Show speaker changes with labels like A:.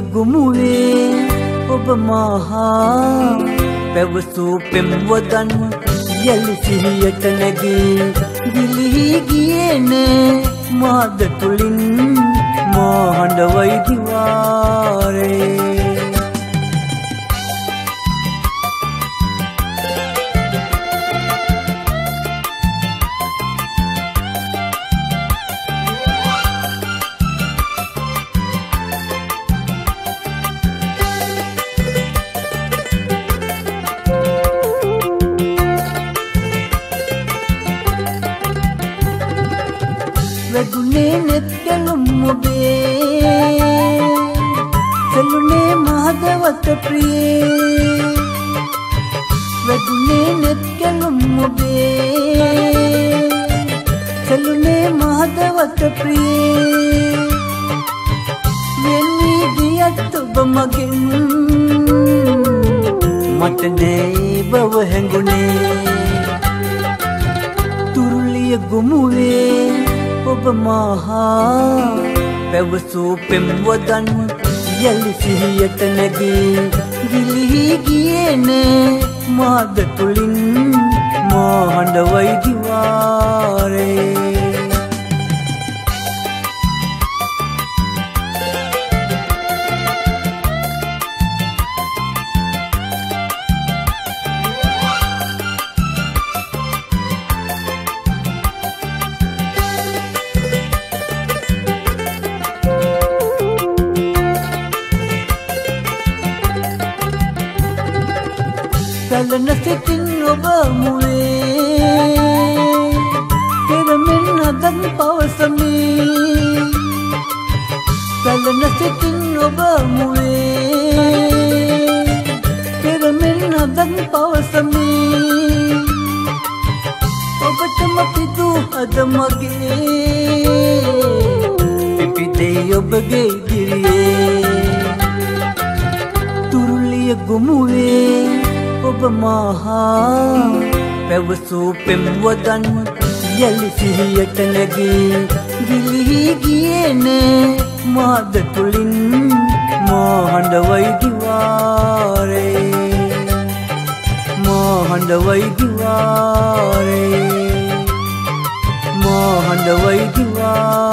A: ගුමුවේ ඔබ මහා පැවසූ පෙම්වදන් යලි සිහියට නැගී ගිලී ගියේ නෑ මාද තුලින් මා හඬවයි දිවාරේ වැදුනේ නෙත් ගැලුම් ඔබේ සෙලුනේ මහදවත ප්‍රියේ වැදුනේ නෙත් ගැලුම් ඔබේ සෙලුනේ මහදවත ප්‍රියේ වෙන්නේ ගියත් ඔබ මගෙන් මට නෑ බව හැඟුනේ තුරුලිය ගුමුවේ ඔබ මහා පැවසූ පෙම්වදන් යලි සිහියට නැගී ගිලී ගියේ නෑ මාද තුලින් මා හඬවයි දිවාරේ සැලන සිතින් ඔබ මුවේ පෙරමෙන් අදන් පවසමි සැලන සිතින් ඔබ මුවේ පෙරමෙන් අදන් පවසමි ඔබටම පිදු අද මගේ පිපිදේ ඔබගේ ඉදිරියේ තුරුලිය ගුමුවේ ඔබ මහා පැවසූ පෙම්වදන් යලි සිහියට නැගී ගිලී ගියේ නෑ මාද තුලින් මා හඬවයි දිවාරේ මා හඬවයි දිවාරේ මා හඬවයි දිවාරේ